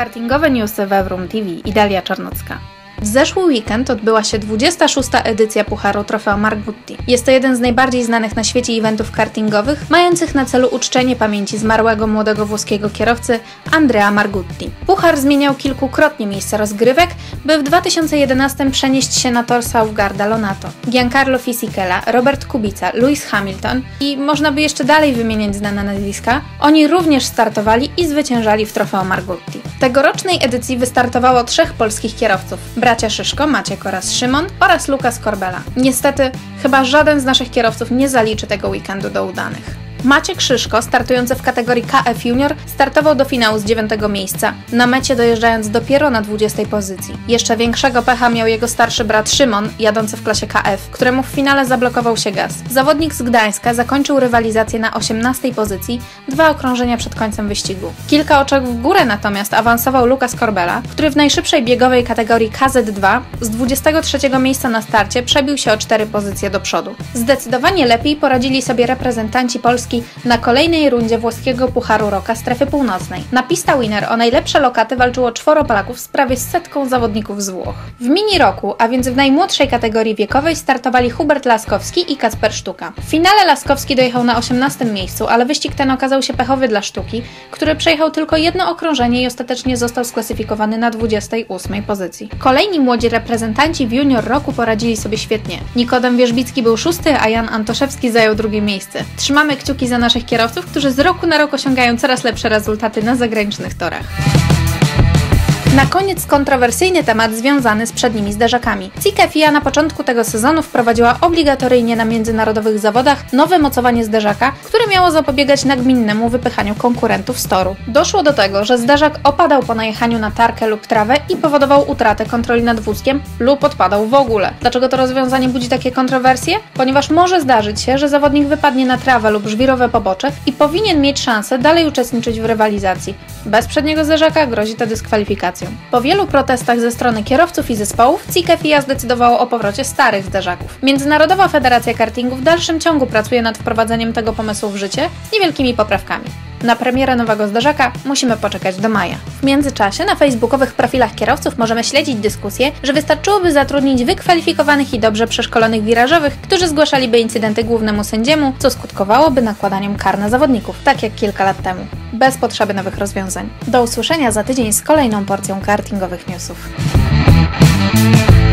Kartingowe newsy w Evrum TV i Dalia Czarnocka. W zeszły weekend odbyła się 26. edycja Pucharu Trofeo Margutti. Jest to jeden z najbardziej znanych na świecie eventów kartingowych, mających na celu uczczenie pamięci zmarłego młodego włoskiego kierowcy Andrea Margutti. Puchar zmieniał kilkukrotnie miejsce rozgrywek, by w 2011 przenieść się na tor Saugarda Lonato. Giancarlo Fisichella, Robert Kubica, Lewis Hamilton i można by jeszcze dalej wymieniać znane nazwiska, oni również startowali i zwyciężali w Trofeo Margutti. W tegorocznej edycji wystartowało 3 polskich kierowców: bracia Szyszko, Maciek oraz Szymon oraz Lukas Korbela. Niestety, chyba żaden z naszych kierowców nie zaliczy tego weekendu do udanych. Maciek Szyszko, startujący w kategorii KF Junior, startował do finału z 9. miejsca, na mecie dojeżdżając dopiero na 20. pozycji. Jeszcze większego pecha miał jego starszy brat Szymon, jadący w klasie KF, któremu w finale zablokował się gaz. Zawodnik z Gdańska zakończył rywalizację na 18. pozycji, 2 okrążenia przed końcem wyścigu. Kilka oczek w górę natomiast awansował Lukas Korbela, który w najszybszej biegowej kategorii KZ2 z 23. miejsca na starcie przebił się o 4 pozycje do przodu. Zdecydowanie lepiej poradzili sobie reprezentanci Polski na kolejnej rundzie włoskiego Pucharu Rocka Strefy Północnej. Na Pista Winner o najlepsze lokaty walczyło 4 Polaków z prawie 100 zawodników z Włoch. W mini roku, a więc w najmłodszej kategorii wiekowej, startowali Hubert Laskowski i Kacper Sztuka. W finale Laskowski dojechał na 18. miejscu, ale wyścig ten okazał się pechowy dla Sztuki, który przejechał tylko jedno okrążenie i ostatecznie został sklasyfikowany na 28. pozycji. Kolejni młodzi reprezentanci w Junior Roku poradzili sobie świetnie. Nikodem Wierzbicki był 6., a Jan Antoszewski zajął 2. miejsce. Trzymamy kciuki za naszych kierowców, którzy z roku na rok osiągają coraz lepsze rezultaty na zagranicznych torach. Na koniec kontrowersyjny temat związany z przednimi zderzakami. CIKA FIA na początku tego sezonu wprowadziła obligatoryjnie na międzynarodowych zawodach nowe mocowanie zderzaka, które miało zapobiegać nagminnemu wypychaniu konkurentów z toru. Doszło do tego, że zderzak opadał po najechaniu na tarkę lub trawę i powodował utratę kontroli nad wózkiem lub odpadał w ogóle. Dlaczego to rozwiązanie budzi takie kontrowersje? Ponieważ może zdarzyć się, że zawodnik wypadnie na trawę lub żwirowe pobocze i powinien mieć szansę dalej uczestniczyć w rywalizacji. Bez przedniego zderzaka grozi to dyskwalifikacją. Po wielu protestach ze strony kierowców i zespołów, CIKA FIA zdecydowało o powrocie starych zderzaków. Międzynarodowa Federacja Kartingu w dalszym ciągu pracuje nad wprowadzeniem tego pomysłu w życie z niewielkimi poprawkami. Na premierę nowego zderzaka musimy poczekać do maja. W międzyczasie na facebookowych profilach kierowców możemy śledzić dyskusję, że wystarczyłoby zatrudnić wykwalifikowanych i dobrze przeszkolonych wirażowych, którzy zgłaszaliby incydenty głównemu sędziemu, co skutkowałoby nakładaniem kar na zawodników, tak jak kilka lat temu. Bez potrzeby nowych rozwiązań. Do usłyszenia za tydzień z kolejną porcją kartingowych newsów.